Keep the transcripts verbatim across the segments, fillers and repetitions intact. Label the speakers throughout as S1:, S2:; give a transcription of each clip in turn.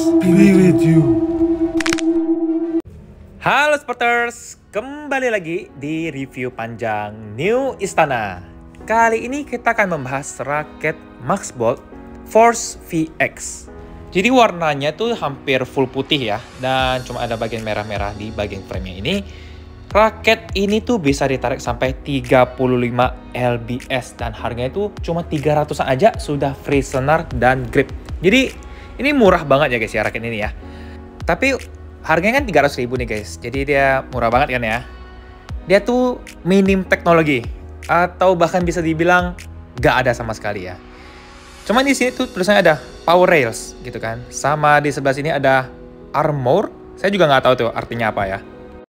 S1: be with you.
S2: Halo sporters, kembali lagi di review panjang New Istana. Kali ini kita akan membahas raket Maxbolt Force V X. Jadi warnanya tuh hampir full putih ya, dan cuma ada bagian merah-merah di bagian frame-nya ini. Raket ini tuh bisa ditarik sampai tiga puluh lima L B S dan harganya itu cuma tiga ratusan aja sudah free senar dan grip. Jadi ini murah banget ya guys ya raket ini ya. Tapi harganya kan tiga ratus ribu nih guys. Jadi dia murah banget kan ya. Dia tuh minim teknologi atau bahkan bisa dibilang gak ada sama sekali ya. Cuman di sini tuh tulisannya ada power rails gitu kan. Sama di sebelah sini ada armor. Saya juga nggak tahu tuh artinya apa ya.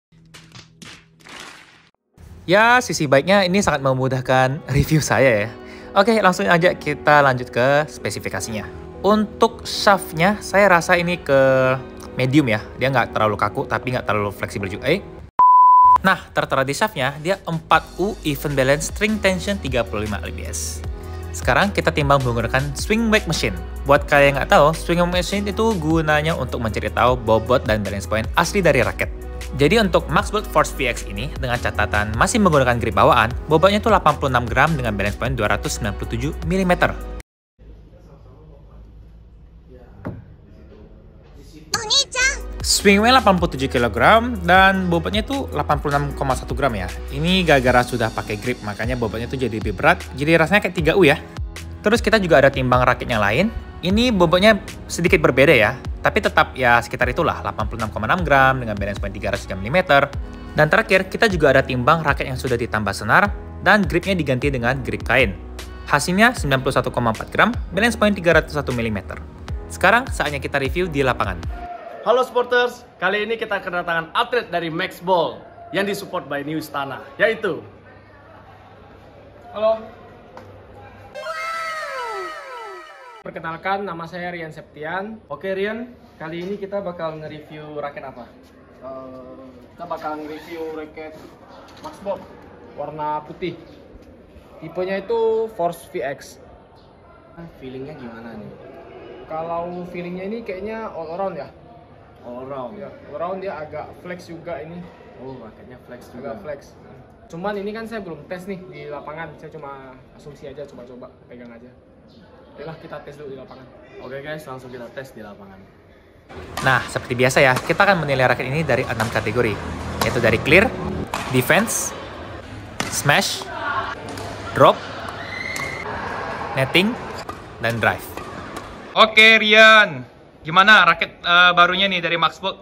S2: Ya, sisi baiknya ini sangat memudahkan review saya ya. Oke, langsung aja kita lanjut ke spesifikasinya. Untuk shaftnya, saya rasa ini ke medium ya. Dia nggak terlalu kaku, tapi nggak terlalu fleksibel juga. Eh. Nah, tertera di shaftnya, dia empat U even balance string tension tiga puluh lima L B S. Sekarang kita timbang menggunakan swing weight machine. Buat kalian yang nggak tahu, swing weight machine itu gunanya untuk mencari tahu bobot dan balance point asli dari raket. Jadi untuk Maxbolt Force V X ini dengan catatan masih menggunakan grip bawaan, bobotnya itu delapan puluh enam gram dengan balance point dua ratus sembilan puluh tujuh milimeter. Swing weight delapan puluh tujuh kilogram dan bobotnya itu delapan puluh enam koma satu gram ya. Ini gara-gara sudah pakai grip makanya bobotnya itu jadi lebih berat. Jadi rasanya kayak tiga U ya. Terus kita juga ada timbang raket yang lain. Ini bobotnya sedikit berbeda ya, tapi tetap ya sekitar itulah delapan puluh enam koma enam gram dengan balance point tiga ratus tiga milimeter. Dan terakhir kita juga ada timbang raket yang sudah ditambah senar dan gripnya diganti dengan grip kain. Hasilnya sembilan puluh satu koma empat gram, balance point tiga ratus satu milimeter. Sekarang saatnya kita review di lapangan.
S3: Halo sporters, kali ini kita kedatangan atlet dari Maxbolt yang disupport by New Istana, yaitu halo. Perkenalkan, nama saya Rian Septian. Oke Rian, kali ini kita bakal nge-review raket apa? Uh, kita bakal nge-review raket Maxbolt warna putih. Tipenya itu Force V X. Nah, feelingnya gimana nih? Kalau feelingnya ini kayaknya all around ya. All around? Ya, all around dia agak flex juga ini. Oh, raketnya flex juga. Agak flex. Cuman ini kan saya belum tes nih di lapangan. Saya cuma asumsi aja, coba-coba pegang aja. Yalah, kita tes dulu di lapangan. Oke guys, langsung kita tes di lapangan.
S2: Nah, seperti biasa ya, kita akan menilai raket ini dari enam kategori, yaitu dari clear, defense, smash, drop, netting, dan drive. Oke Rian, gimana raket uh, barunya nih dari Maxbolt?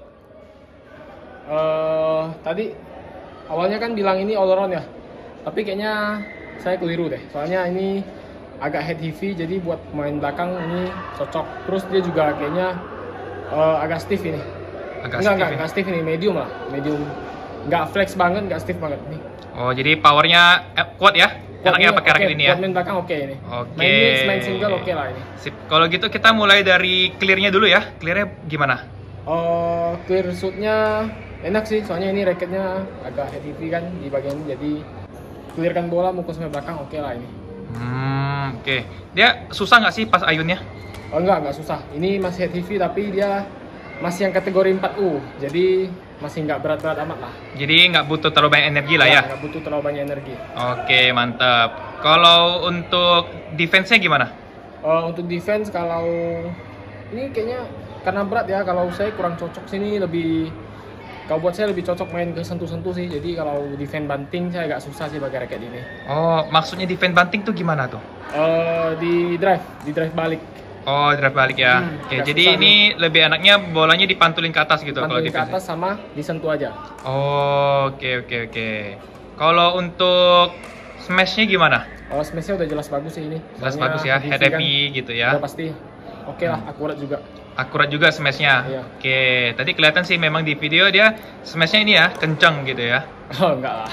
S3: Uh, tadi awalnya kan bilang ini all around ya, tapi kayaknya saya keliru deh. Soalnya ini agak head heavy, jadi buat main belakang ini cocok. Terus dia juga kayaknya uh, agak stiff ini.
S2: Agak
S3: enggak,
S2: stiff
S3: enggak,
S2: ya?
S3: enggak stiff ini, medium lah. Medium, nggak flex banget, nggak stiff banget nih.
S2: Oh, jadi powernya eh, kuat ya? Enaknya pakai
S3: okay,
S2: raket ini ya?
S3: Buat main belakang oke okay ini.
S2: Oke.
S3: Main mix, main single oke okay lah ini.
S2: Sip. Kalau gitu kita mulai dari clearnya dulu ya. Clearnya gimana?
S3: Uh, clear shootnya enak sih, soalnya ini raketnya agak head heavy kan di bagian ini, jadi clearkan bola mau ke sampai belakang oke okay lah ini.
S2: Hmm, oke. Okay. Dia susah nggak sih pas ayunnya?
S3: Oh, enggak, enggak susah. Ini masih head heavy tapi dia masih yang kategori empat U. Jadi masih nggak berat-berat amat lah.
S2: Jadi nggak butuh terlalu banyak energi lah ya?
S3: Nggak butuh terlalu banyak energi.
S2: Oke, mantap. Kalau untuk defense-nya gimana?
S3: Uh, untuk defense kalau ini kayaknya karena berat ya, kalau saya kurang cocok sini, lebih kalau buat saya lebih cocok main ke sentuh-sentuh sih. Jadi kalau defense banting saya agak susah sih pakai raket ini.
S2: Oh, maksudnya defense banting tuh gimana tuh?
S3: Uh, di drive, di drive balik.
S2: Oh, drive balik ya.
S3: Hmm,
S2: Oke, jadi ini nih. Lebih enaknya bolanya dipantulin ke atas gitu kalau defense.
S3: Pantulin ke atas sama disentuh aja.
S2: Oh, oke oke oke. Kalau untuk smash-nya gimana?
S3: Oh, smash-nya udah jelas bagus sih ini.
S2: Jelas
S3: Soalnya
S2: bagus ya, head heavy
S3: kan,
S2: gitu ya.
S3: udah pasti. Oke okay lah, akurat juga.
S2: Akurat juga smash-nya.
S3: Iya.
S2: Oke, tadi kelihatan sih memang di video dia smash-nya ini ya, kencang gitu ya.
S3: Oh, enggak lah.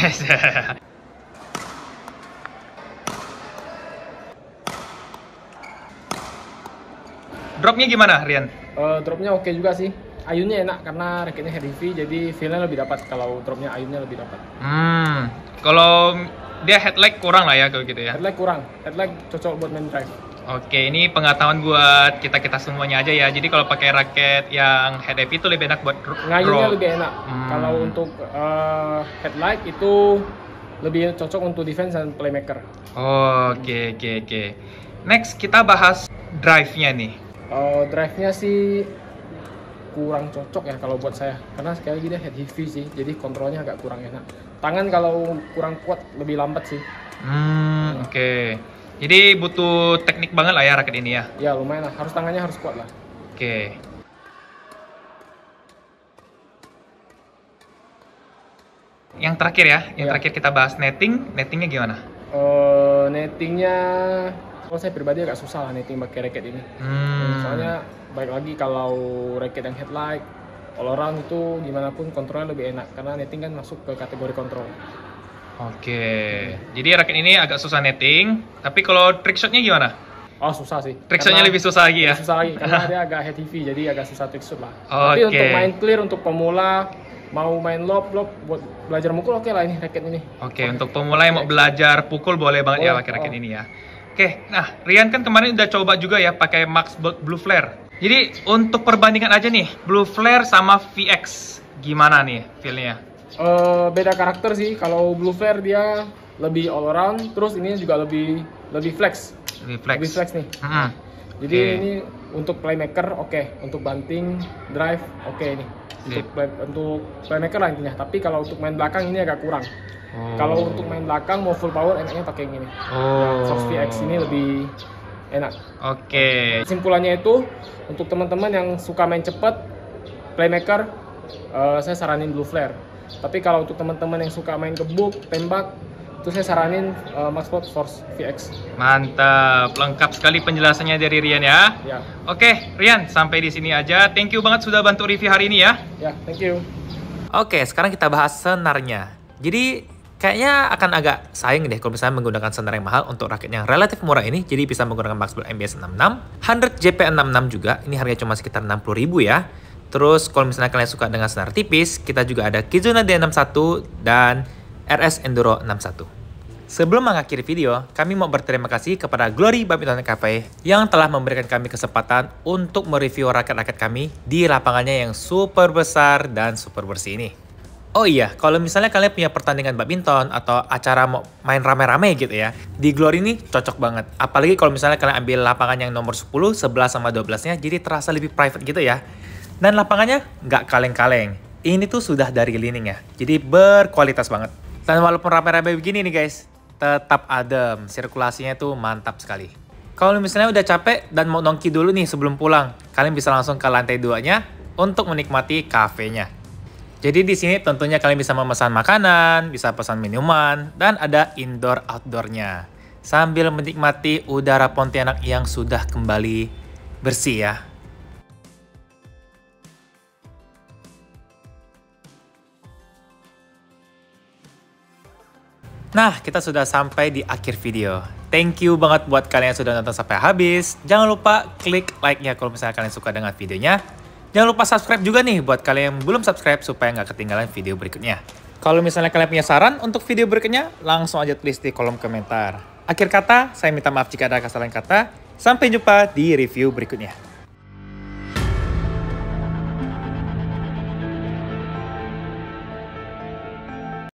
S2: Dropnya gimana, Rian?
S3: Uh, dropnya oke okay juga sih. Ayunnya enak karena raketnya head heavy, jadi feel-nya lebih dapat kalau dropnya ayunnya lebih dapat.
S2: Hmm, kalau dia head lag kurang lah ya kalau gitu ya.
S3: Head lag kurang, head lag cocok buat main drive.
S2: Oke, ini pengetahuan buat kita-kita semuanya aja ya. Jadi kalau pakai raket yang head heavy itu lebih enak buat
S3: ngayunnya
S2: roll.
S3: lebih enak.
S2: Hmm.
S3: Kalau untuk uh, headlight itu lebih cocok untuk defense dan playmaker.
S2: Oh, oke oke oke. Next kita bahas drive-nya nih.
S3: Uh, drive-nya sih kurang cocok ya kalau buat saya, karena sekali lagi dia head heavy sih, jadi kontrolnya agak kurang enak. Tangan kalau kurang kuat lebih lambat sih.
S2: Hmm, oke. Okay. Jadi butuh teknik banget lah ya raket ini ya?
S3: Ya lumayan lah, harus tangannya harus kuat lah.
S2: Oke. Okay. Yang terakhir ya, yang ya. terakhir kita bahas netting. Nettingnya gimana?
S3: Uh, nettingnya, kalau saya pribadi agak susah lah netting pakai raket ini. Hmm. Soalnya baik lagi kalau raket yang headlight, all around itu gimana pun kontrolnya lebih enak, karena netting kan masuk ke kategori kontrol.
S2: Oke, hmm. jadi raket ini agak susah netting, tapi kalau trick shotnya gimana?
S3: Oh susah sih.
S2: Trick shotnya lebih susah lagi ya?
S3: Susah lagi, karena dia agak head heavy, jadi agak susah trick shot lah.
S2: Okay.
S3: Tapi untuk main clear, untuk pemula, mau main lob, lob, buat belajar mukul oke okay lah ini raket ini.
S2: Oke, okay, untuk pemula yang mau belajar pukul boleh banget oh, ya pakai raket oh. ini ya. Oke, okay, nah Rian kan kemarin udah coba juga ya pakai Max Blue Flare. Jadi untuk perbandingan aja nih, Blue Flare sama V X, gimana nih feel-nya?
S3: Uh, beda karakter sih. Kalau Blue Flare dia lebih all around, terus ini juga lebih lebih flex.
S2: Lebih flex.
S3: Lebih flex nih. Hmm. Jadi okay. ini untuk playmaker oke, okay. Untuk banting, drive oke okay ini. Untuk, play, untuk playmaker lah intinya. Tapi kalau untuk main belakang ini agak kurang. Oh. Kalau untuk main belakang mau full power enaknya pakai yang ini. Oh. Nah, Fox V X ini lebih enak.
S2: Oke. Okay.
S3: Kesimpulannya itu untuk teman-teman yang suka main cepat, playmaker, uh, saya saranin Blue Flare. Tapi kalau untuk teman-teman yang suka main gebuk, tembak, itu saya saranin uh, Max Blue Force V X.
S2: Mantap, lengkap sekali penjelasannya dari Rian ya. Ya. Oke, Rian, sampai di sini aja. Thank you banget sudah bantu review hari ini ya.
S3: Ya, thank you.
S2: Oke, sekarang kita bahas senarnya. Jadi kayaknya akan agak sayang deh kalau misalnya menggunakan senar yang mahal untuk raket yang relatif murah ini. Jadi bisa menggunakan Max Blue M B S enam puluh enam, seratus J P enam puluh enam juga. Ini harganya cuma sekitar enam puluh ribu ya. Terus kalau misalnya kalian suka dengan senar tipis, kita juga ada Kizuna D enam puluh satu dan R S Enduro enam puluh satu. Sebelum mengakhiri video, kami mau berterima kasih kepada Glory Badminton Cafe yang telah memberikan kami kesempatan untuk mereview raket-raket kami di lapangannya yang super besar dan super bersih ini. Oh iya, kalau misalnya kalian punya pertandingan badminton atau acara mau main rame-rame gitu ya, di Glory ini cocok banget. Apalagi kalau misalnya kalian ambil lapangan yang nomor sepuluh, sebelas sama dua belas-nya, jadi terasa lebih private gitu ya. Dan lapangannya nggak kaleng-kaleng. Ini tuh sudah dari lining ya. Jadi berkualitas banget. Dan walaupun rame-rame begini nih guys, tetap adem. Sirkulasinya tuh mantap sekali. Kalau misalnya udah capek dan mau nongki dulu nih sebelum pulang, kalian bisa langsung ke lantai duanya untuk menikmati kafenya. Jadi di sini tentunya kalian bisa memesan makanan, bisa pesan minuman, dan ada indoor-outdoornya. Sambil menikmati udara Pontianak yang sudah kembali bersih ya. Nah, kita sudah sampai di akhir video. Thank you banget buat kalian yang sudah nonton sampai habis. Jangan lupa klik like-nya kalau misalnya kalian suka dengan videonya. Jangan lupa subscribe juga nih buat kalian yang belum subscribe supaya nggak ketinggalan video berikutnya. Kalau misalnya kalian punya saran untuk video berikutnya, langsung aja tulis di kolom komentar. Akhir kata, saya minta maaf jika ada kesalahan kata. Sampai jumpa di review berikutnya.